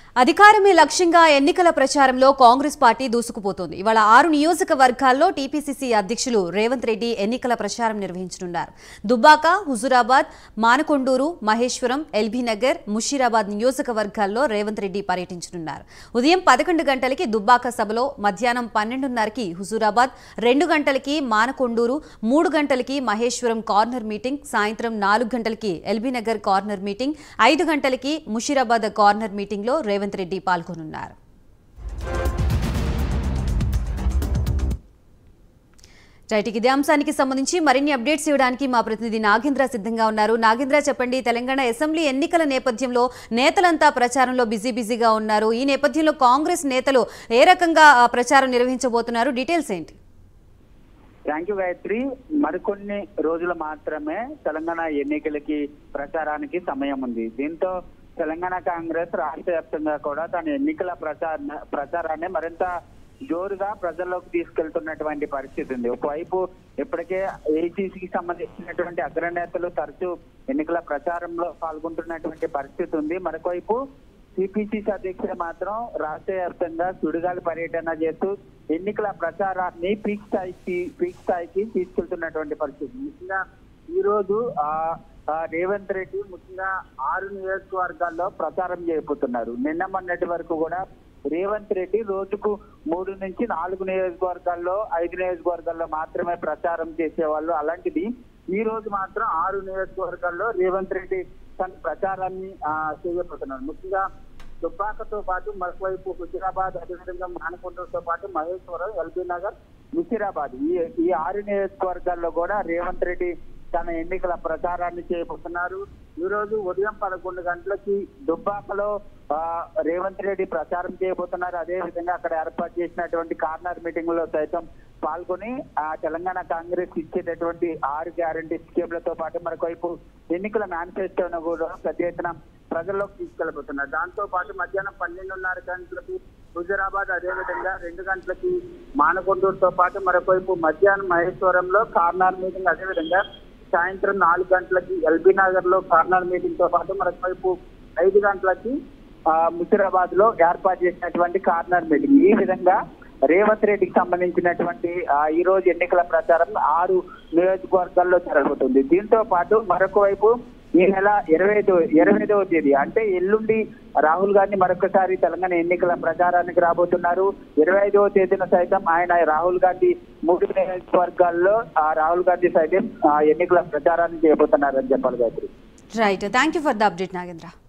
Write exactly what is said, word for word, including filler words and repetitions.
అధికారమే లక్ష్యంగా ఎన్నికల ప్రచారంలో కాంగ్రెస్ పార్టీ దూసుకుపోతోంది. ఇవాళ ఆరు నియోజకవర్గాల్లో టీపీసీసీ అధ్యక్షులు రేవంత్ రెడ్డి ఎన్నికల ప్రచారం నిర్వహించనున్నారు. దుబ్బాక, హుజూరాబాద్, మానకొండూరు, మహేశ్వరం, ఎల్బీనగర్, ముషీరాబాద్ నియోజకవర్గాల్లో రేవంత్ రెడ్డి పర్యటించనున్నారు. ఉదయం పదకొండు గంటలకి దుబ్బాక సభలో, మధ్యాహ్నం పన్నెండున్నరకి హుజూరాబాద్, రెండు గంటలకి మానకొండూరు, మూడు గంటలకి మహేశ్వరం కార్నర్ మీటింగ్, సాయంత్రం నాలుగు గంటలకి ఎల్బీనగర్ కార్నర్ మీటింగ్, ఐదు గంటలకి ముషీరాబాద్ కార్నర్ మీటింగ్లో రేవంత్ రెడ్డి పాల్గొనున్నారు. రైట్, ఇదే అంశానికి సంబంధించి మరిన్ని అప్డేట్స్ ఇవ్వడానికి మా ప్రతినిధి నాగేంద్ర సిద్ధంగా ఉన్నారు. నాగేంద్ర, చెప్పండి, తెలంగాణ అసెంబ్లీ ఎన్నికల నేపథ్యంలో నేతలంతా ప్రచారంలో బిజీ బిజీగా ఉన్నారు. ఈ నేపథ్యంలో కాంగ్రెస్ నేతలు ఏ రకంగా ప్రచారం నిర్వహించబోతున్నారు? డీటెయిల్స్ ఏంటి? Thank you Gayatri. మరికొన్ని రోజులు మాత్రమే తెలంగాణ ఎన్నికలకి ప్రచారానికి సమయం ఉంది. దీంతో తెలంగాణ కాంగ్రెస్ రాష్ట్ర వ్యాప్తంగా కూడా తన ఎన్నికల ప్రచార ప్రచారాన్ని మరింత జోరుగా ప్రజల్లోకి తీసుకెళ్తున్నటువంటి పరిస్థితి ఉంది. ఒకవైపు ఇప్పటికే ఏఐసీసీకి సంబంధించినటువంటి అగ్రనేతలు తరచూ ఎన్నికల ప్రచారంలో పాల్గొంటున్నటువంటి పరిస్థితి ఉంది. మరొకవైపు టీపీసీసీ అధ్యక్షుడు మాత్రం రాష్ట్ర వ్యాప్తంగా సుడిగాలి పర్యటన చేస్తూ ఎన్నికల ప్రచారాన్ని పీక్ స్థాయికి పీక్ స్థాయికి తీసుకెళ్తున్నటువంటి పరిస్థితి. ముఖ్యంగా ఈ రోజు ఆ రేవంత్ రెడ్డి ముఖ్యంగా ఆరు నియోజకవర్గాల్లో ప్రచారం చేయబోతున్నారు. నిన్న మొన్నటి వరకు కూడా రేవంత్ రెడ్డి రోజుకు మూడు నుంచి నాలుగు నియోజకవర్గాల్లో ఐదు నియోజకవర్గాల్లో మాత్రమే ప్రచారం చేసేవాళ్ళు. అలాంటిది ఈ రోజు మాత్రం ఆరు నియోజకవర్గాల్లో రేవంత్ రెడ్డి తన ప్రచారాన్ని చేయబోతున్నారు. ముఖ్యంగా దుబ్బాకతో పాటు మరోవైపు హుజూరాబాద్, అదేవిధంగా మానకొండతో పాటు మహేశ్వరం, ఎల్బీనగర్, ముషీరాబాద్ ఈ ఈ ఆరు నియోజకవర్గాల్లో కూడా రేవంత్ రెడ్డి తన ఎన్నికల ప్రచారాన్ని చేయబోతున్నారు. ఈ రోజు ఉదయం పదకొండు గంటలకి దుబ్బాకలో రేవంత్ రెడ్డి ప్రచారం చేయబోతున్నారు. అదే విధంగా అక్కడ ఏర్పాటు చేసినటువంటి కార్నర్ మీటింగ్ లో సైతం పాల్గొని ఆ తెలంగాణ కాంగ్రెస్ ఇచ్చేటటువంటి ఆరు గ్యారంటీ స్కీమ్లతో పాటు మరొకవైపు ఎన్నికల మేనిఫెస్టోను కూడా పెద్ద ఎత్తున ప్రజల్లోకి తీసుకెళ్లబోతున్నారు. దాంతో పాటు మధ్యాహ్నం పన్నెండున్నర గంటలకి హుజూరాబాద్, అదేవిధంగా రెండు గంటలకి మానకొండూరుతో పాటు మరొకవైపు మధ్యాహ్నం మహేశ్వరంలో కార్నర్ మీటింగ్, అదేవిధంగా సాయంత్రం నాలుగు గంటలకి ఎల్బీనగర్ లో కార్నర్ మీటింగ్ తో పాటు మరొకవైపు ఐదు గంటలకి ఆ ముషీరాబాద్ లో ఏర్పాటు చేసినటువంటి కార్నర్ మీటింగ్. ఈ విధంగా రేవంత్ రెడ్డికి సంబంధించినటువంటి ఈ రోజు ఎన్నికల ప్రచారం ఆరు నియోజకవర్గాల్లో జరగబోతుంది. దీంతో పాటు మరొక వైపు ఈ నెల ఇరవై ఐదు ఇరవై ఐదవ తేదీ అంటే ఎల్లుండి రాహుల్ గాంధీ మరొకసారి తెలంగాణ ఎన్నికల ప్రచారానికి రాబోతున్నారు. ఇరవై ఐదవ తేదీన సైతం ఆయన రాహుల్ గాంధీ మూడు నియోజకవర్గాల్లో ఆ రాహుల్ గాంధీ సైతం ఎన్నికల ప్రచారాన్ని చేయబోతున్నారని చెప్పాలి Gayatri. Right, thank you for the update Nagendra.